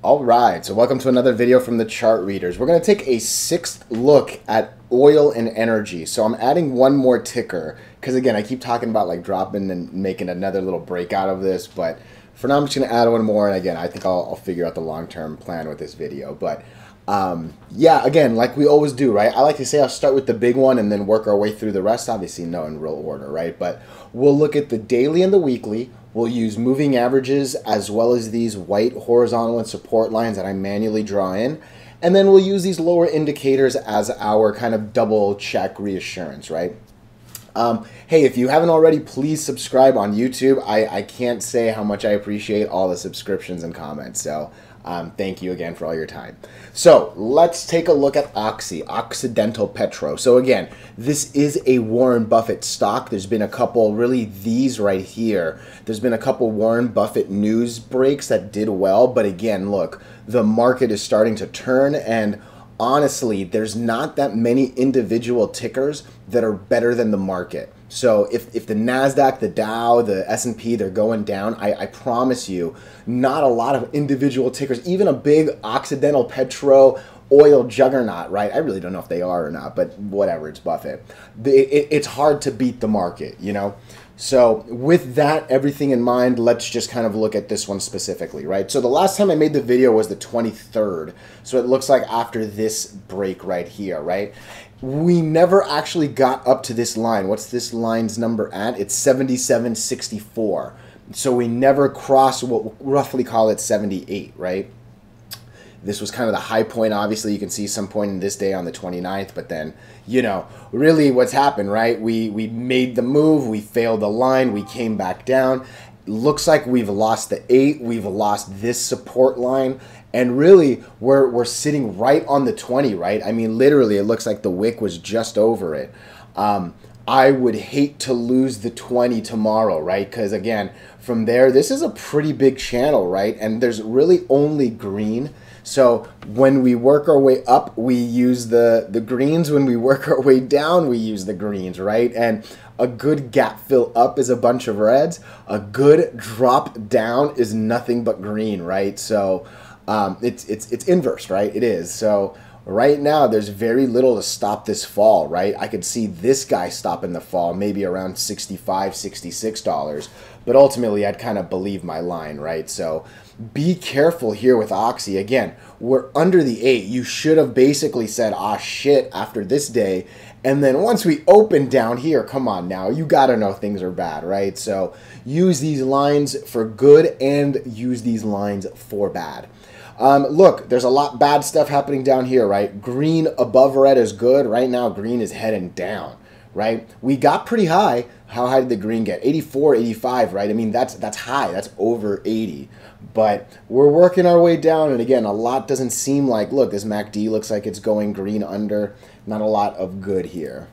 All right, so welcome to another video from the chart readers. We're going to take a sixth look at oil and energy. So I'm adding one more ticker because, again, I keep talking about like dropping and making another little break out of this, but for now I'm just going to add one more, and again, I think I'll figure out the long-term plan with this video. But yeah, again, like we always do, right? I like to say I'll start with the big one and then work our way through the rest. Obviously, no in real order, right? But we'll look at the daily and the weekly. We'll use moving averages as well as these white horizontal and support lines that I manually draw in. And then we'll use these lower indicators as our kind of double check reassurance, right? Hey, if you haven't already, please subscribe on YouTube. I can't say how much I appreciate all the subscriptions and comments. So thank you again for all your time. So let's take a look at Oxy, Occidental Petro. So again, this is a Warren Buffett stock. There's been a couple, really these right here. There's been a couple Warren Buffett news breaks that did well. But again, look, the market is starting to turn, and honestly, there's not that many individual tickers that are better than the market. So if the NASDAQ, the Dow, the S&P, they're going down, I promise you, not a lot of individual tickers, even a big Occidental Petro oil juggernaut, right? I really don't know if they are or not, but whatever, it's Buffett. It's hard to beat the market, you know? So with that, everything in mind, let's just kind of look at this one specifically, right? So the last time I made the video was the 23rd. So it looks like after this break right here, right? We never actually got up to this line. What's this line's number at? It's 77.64. So we never crossed what we'll roughly call it 78, right? This was kind of the high point. Obviously, you can see some point in this day on the 29th, but then, you know, really what's happened, right? We made the move, we failed the line, we came back down. Looks like we've lost the 8, we've lost this support line, and really we're sitting right on the 20, right? I mean, literally, it looks like the wick was just over it. I would hate to lose the 20 tomorrow, right? Because again, from there, this is a pretty big channel, right? And there's really only green. So when we work our way up, we use the greens. When we work our way down, we use the greens, right? And a good gap fill up is a bunch of reds. A good drop down is nothing but green, right? So it's inverse, right? It is. So right now, there's very little to stop this fall, right? I could see this guy stopping the fall, maybe around $65, $66. But ultimately, I'd kind of believe my line, right? So be careful here with Oxy. Again, we're under the 8. You should have basically said, ah, shit, after this day. And then once we open down here, come on now, you got to know things are bad, right? So use these lines for good and use these lines for bad. Look, there's a lot bad stuff happening down here, right? Green above red is good. Right now, green is heading down, right? We got pretty high. How high did the green get? 84, 85, right? I mean, that's high. That's over 80. But we're working our way down, and again, a lot doesn't seem like, look, this MACD looks like it's going green under. Not a lot of good here.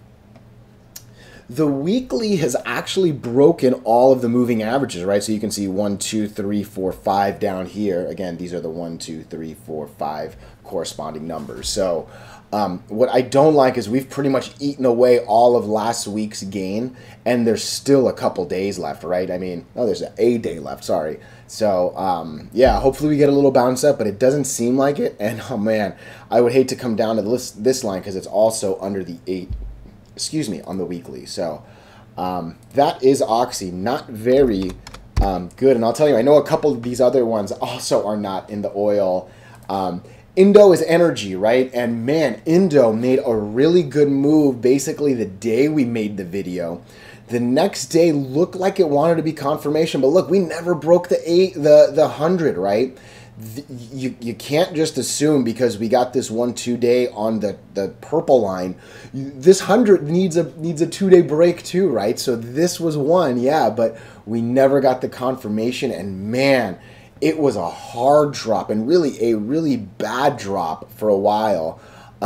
The weekly has actually broken all of the moving averages, right? So you can see 1, 2, 3, 4, 5 down here. Again, these are the 1, 2, 3, 4, 5 corresponding numbers. So what I don't like is we've pretty much eaten away all of last week's gain, and there's still a couple days left, right? I mean, oh, there's a day left, sorry. So, yeah, hopefully we get a little bounce up, but it doesn't seem like it. And, oh, man, I would hate to come down to this line because it's also under the 8, excuse me, on the weekly. So that is Oxy. Not very good. And I'll tell you, I know a couple of these other ones also are not in the oil. Indo is energy, right? And man, Indo made a really good move basically the day we made the video. The next day looked like it wanted to be confirmation, but look, we never broke the 100, right? You can't just assume because we got this 1-2 day on the purple line. This 100 needs a 2-day break too, right? So this was one, yeah, but we never got the confirmation, and man, it was a hard drop and really a really bad drop for a while.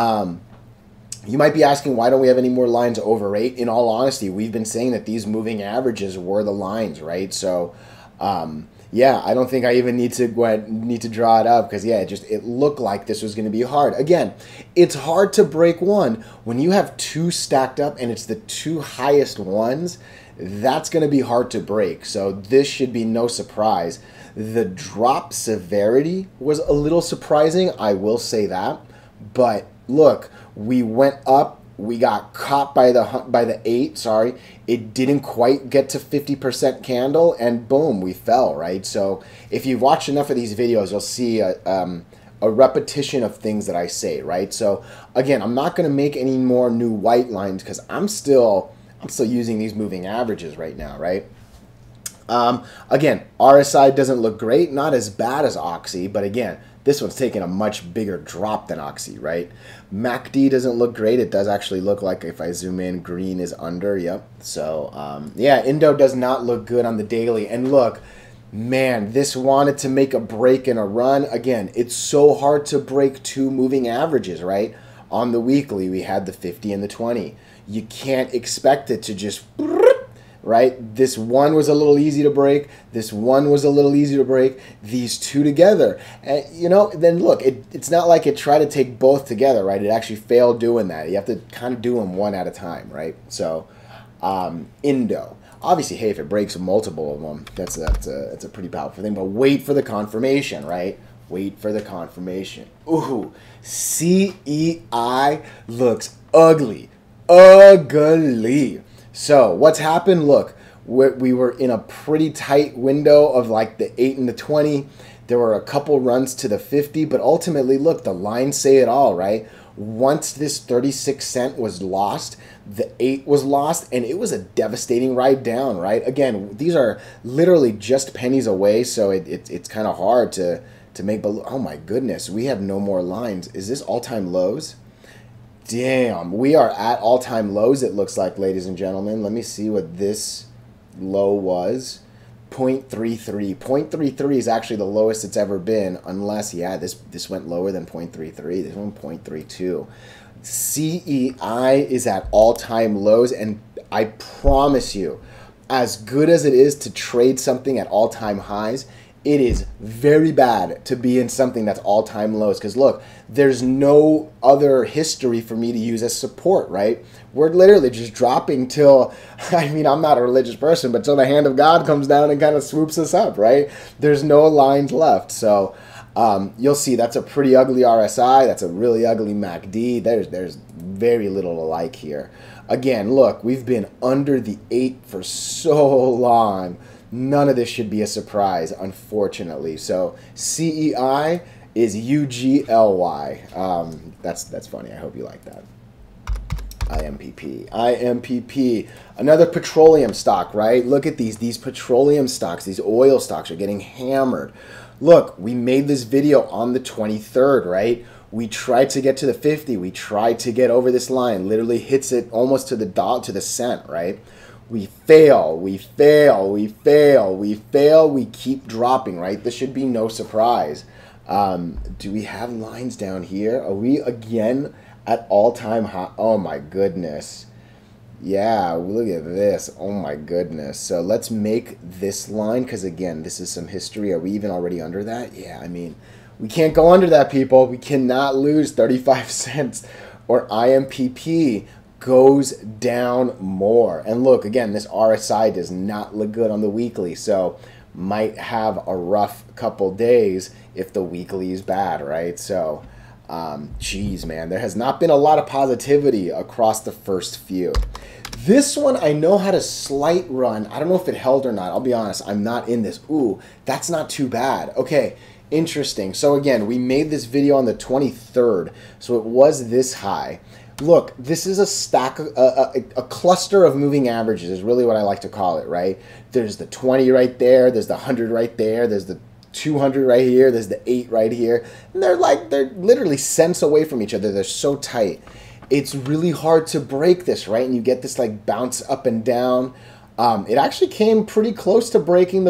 You might be asking, why don't we have any more lines over 8? In all honesty, we've been saying that these moving averages were the lines, right? So, yeah, I don't think I even need to draw it up because, yeah, it looked like this was going to be hard. Again, it's hard to break one. When you have 2 stacked up and it's the 2 highest ones, that's going to be hard to break. So this should be no surprise. The drop severity was a little surprising, I will say that. But look, we went up, we got caught by the 8, sorry. It didn't quite get to 50% candle, and boom, we fell, right? So if you've watched enough of these videos, you'll see a repetition of things that I say, right? So again, I'm not going to make any more new white lines because I'm still using these moving averages right now, right? Again, RSI doesn't look great, not as bad as Oxy, but again, this one's taking a much bigger drop than Oxy, right? MACD doesn't look great. It does actually look like, if I zoom in, green is under, yep. So, yeah, Indo does not look good on the daily. And look, man, this wanted to make a break and a run. Again, it's so hard to break two moving averages, right? On the weekly, we had the 50 and the 20. You can't expect it to just... right? This one was a little easy to break. This one was a little easy to break. These two together. And, you know, then look, it's not like it tried to take both together, right? It actually failed doing that. You have to kind of do them one at a time, right? So, Indo. Obviously, hey, if it breaks multiple of them, that's a pretty powerful thing. But wait for the confirmation, right? Wait for the confirmation. Ooh, CEI looks ugly. Ugly. So what's happened? Look, we were in a pretty tight window of like the 8 and the 20. There were a couple runs to the 50, but ultimately, look, the lines say it all, right? Once this 36 cent was lost, the 8 was lost, and it was a devastating ride down, right? Again, these are literally just pennies away, so it's kind of hard to make, but oh my goodness, we have no more lines. Is this all-time lows? Damn, we are at all-time lows, it looks like, ladies and gentlemen. Let me see what this low was. 0.33. 0.33 is actually the lowest it's ever been, unless, yeah, this went lower than 0.33. This one, 0.32. CEI is at all-time lows, and I promise you, as good as it is to trade something at all-time highs, it is very bad to be in something that's all-time lows. Because look, there's no other history for me to use as support, right? We're literally just dropping till, I mean, I'm not a religious person, but till the hand of God comes down and kind of swoops us up, right? There's no lines left. So you'll see that's a pretty ugly RSI. That's a really ugly MACD. There's very little to like here. Again, look, we've been under the 8 for so long. None of this should be a surprise, unfortunately. So CEI is UGLY. That's funny. I hope you like that. IMPP. IMPP. Another petroleum stock, right? Look at these petroleum stocks. These oil stocks are getting hammered. Look, we made this video on the 23rd, right? We tried to get to the 50. We tried to get over this line. Literally hits it almost to the dot, to the cent, right? We fail, we fail, we fail, we fail, we keep dropping, right? This should be no surprise. Do we have lines down here? Are we again at all-time high? Oh my goodness. Yeah, look at this. Oh my goodness. So let's make this line, because again, this is some history. Are we even already under that? Yeah, I mean, we can't go under that, people. We cannot lose 35 cents or IMPP goes down more. And look, again, this RSI does not look good on the weekly, so might have a rough couple days if the weekly is bad, right? So, geez, man, there has not been a lot of positivity across the first few. This one, I know had a slight run. I don't know if it held or not. I'll be honest, I'm not in this. Ooh, that's not too bad. Okay, interesting. So again, we made this video on the 23rd, so it was this high. Look, this is a stack, a cluster of moving averages is really what I like to call it, right? There's the 20 right there, there's the 100 right there, there's the 200 right here, there's the 8 right here. And they're literally cents away from each other. They're so tight. It's really hard to break this, right? And you get this like bounce up and down. It actually came pretty close to breaking the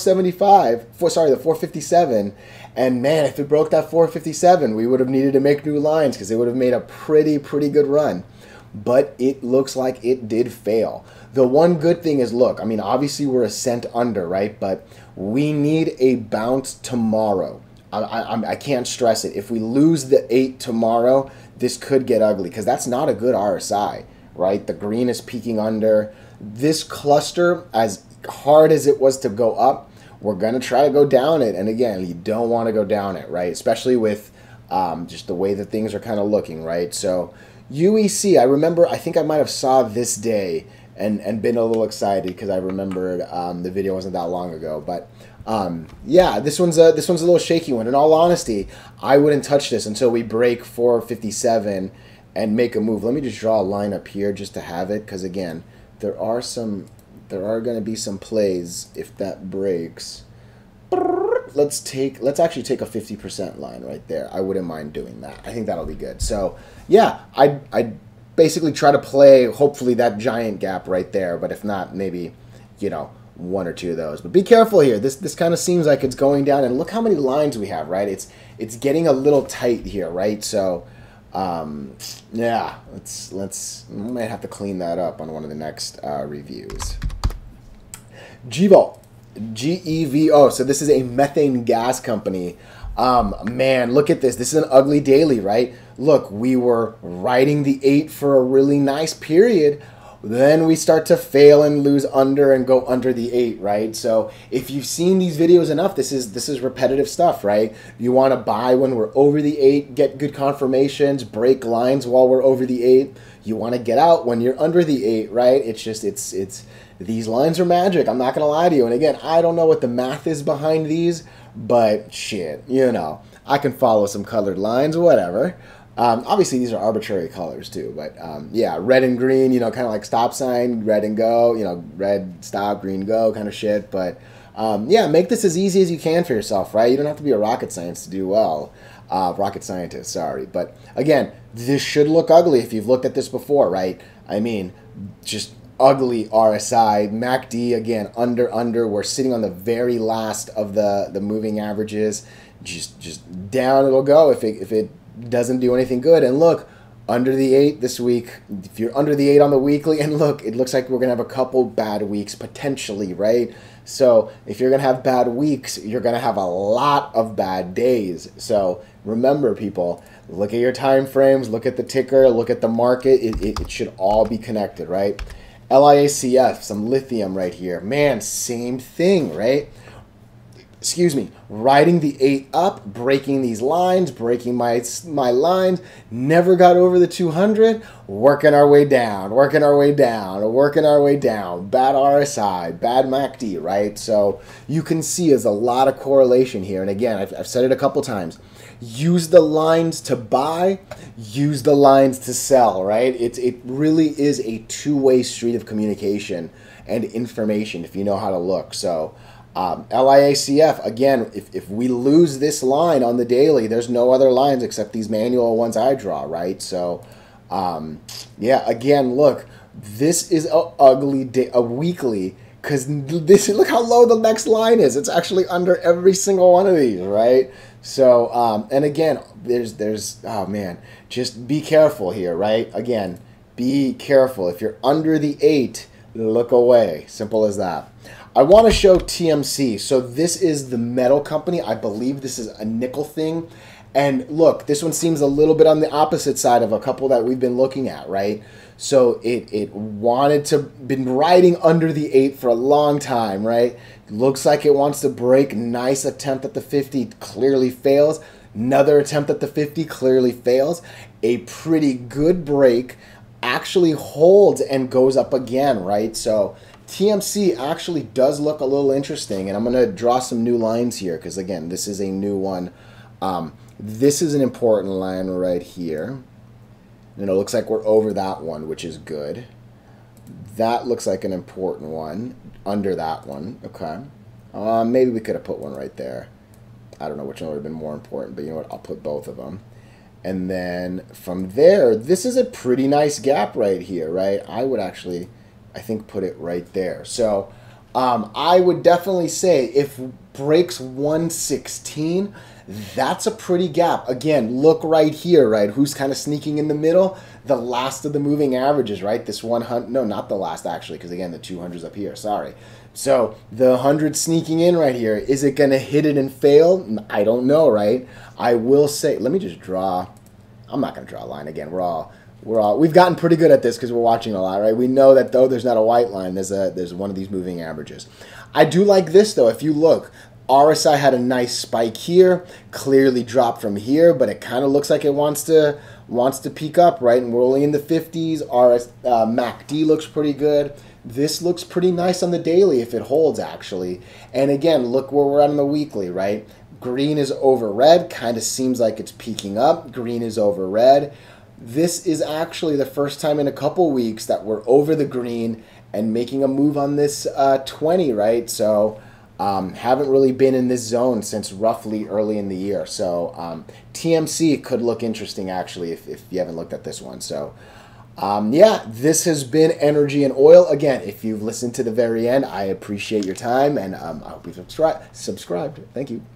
457. And man, if it broke that 457, we would have needed to make new lines because it would have made a pretty good run. But it looks like it did fail. The one good thing is, look, I mean, obviously we're a cent under, right? But we need a bounce tomorrow. I can't stress it. If we lose the 8 tomorrow, this could get ugly because that's not a good RSI, right? The green is peaking under. This cluster, as hard as it was to go up, we're going to try to go down it. And again, you don't want to go down it, right? Especially with just the way that things are kind of looking, right? So UEC, I remember, I think I might have saw this day and been a little excited because I remembered the video wasn't that long ago. But yeah, this one's a little shaky one. In all honesty, I wouldn't touch this until we break 457 and make a move. Let me just draw a line up here just to have it, because again, there are going to be some plays if that breaks. Let's actually take a 50% line right there. I wouldn't mind doing that. I think that'll be good. So yeah, I basically try to play hopefully that giant gap right there, but if not, maybe, you know, one or two of those. But be careful here. This kind of seems like it's going down, and look how many lines we have, right? It's getting a little tight here, right? So yeah, we might have to clean that up on one of the next reviews. GEVO, GEVO. So this is a methane gas company. Man, look at this. This is an ugly daily, right? Look, we were riding the 8 for a really nice period. Then we start to fail and lose under and go under the 8, right? So if you've seen these videos enough, this is repetitive stuff, right? You want to buy when we're over the 8, get good confirmations, break lines while we're over the 8. You want to get out when you're under the 8, right? It's these lines are magic. I'm not going to lie to you. And again, I don't know what the math is behind these, but shit, you know, I can follow some colored lines, whatever. Obviously, these are arbitrary colors too, but yeah, red and green, you know, kind of like stop sign, red and go, you know, red, stop, green, go kind of shit. But yeah, make this as easy as you can for yourself, right? You don't have to be a rocket scientist to do well. Rocket scientist, sorry. But again, this should look ugly if you've looked at this before, right? I mean, just ugly RSI. MACD, again, under. We're sitting on the very last of the moving averages. Just down it'll go if it doesn't do anything good. And look, under the 8 this week. If you're under the 8 on the weekly, and look, it looks like we're gonna have a couple bad weeks potentially, right? So if you're gonna have bad weeks, you're gonna have a lot of bad days. So remember, people, look at your time frames, look at the ticker, look at the market. It should all be connected, right? LIACF, some lithium right here. Man, same thing, right? Excuse me, riding the 8 up, breaking these lines, breaking my lines, never got over the 200, working our way down, working our way down, working our way down, bad RSI, bad MACD, right? So you can see there's a lot of correlation here. And again, I've said it a couple times, use the lines to buy, use the lines to sell, right? It really is a two-way street of communication and information if you know how to look. So LIACF, again, if we lose this line on the daily, there's no other lines except these manual ones I draw, right? So, yeah, again, look, this is a ugly day, a weekly, because this, look how low the next line is. It's actually under every single one of these, right? So, and again, there's, oh man, just be careful here, right? Again, be careful. If you're under the 8, look away. Simple as that. I want to show TMC. So this is the metal company. I believe this is a nickel thing. And look, this one seems a little bit on the opposite side of a couple that we've been looking at, right? So it wanted to, been riding under the 8 for a long time, right? Looks like it wants to break. Nice attempt at the 50, clearly fails. Another attempt at the 50, clearly fails. A pretty good break, actually holds and goes up again, right? So TMC actually does look a little interesting, and I'm going to draw some new lines here because, again, this is a new one. This is an important line right here. And it looks like we're over that one, which is good. That looks like an important one under that one. Okay. Maybe we could have put one right there. I don't know which one would have been more important, but you know what? I'll put both of them. And then from there, this is a pretty nice gap right here, right? I would actually, I think, put it right there. So I would definitely say if breaks 116, that's a pretty gap. Again, look right here, right? Who's kind of sneaking in the middle? The last of the moving averages, right? This 100, no, not the last actually, because again, the 200's up here, sorry. So the 100 sneaking in right here, is it going to hit it and fail? I don't know, right? I will say, let me just draw. I'm not going to draw a line again. We've gotten pretty good at this because we're watching a lot, right? We know that though there's not a white line, there's one of these moving averages. I do like this though. If you look, RSI had a nice spike here, clearly dropped from here, but it kind of looks like it wants to peak up, right? And we're only in the 50s. MACD looks pretty good. This looks pretty nice on the daily if it holds, actually. And again, look where we're at on the weekly, right? Green is over red, kind of seems like it's peaking up. Green is over red. This is actually the first time in a couple weeks that we're over the green and making a move on this 20, right? So haven't really been in this zone since roughly early in the year. So TMC could look interesting, actually, if you haven't looked at this one. So yeah, this has been Energy and Oil. Again, if you've listened to the very end, I appreciate your time, and I hope you've subscribed. Thank you.